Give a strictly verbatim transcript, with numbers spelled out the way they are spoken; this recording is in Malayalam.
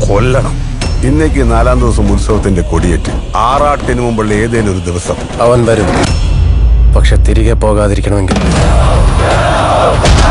കൊല്ലണം. ഇന്നേക്ക് നാലാം ദിവസം ഉത്സവത്തിന്റെ കൊടിയേറ്റ്. ആറാട്ടിന് മുമ്പുള്ള ഏതേലും ഒരു ദിവസം അവൻ വരും. പക്ഷെ തിരികെ പോകാതിരിക്കണമെങ്കിൽ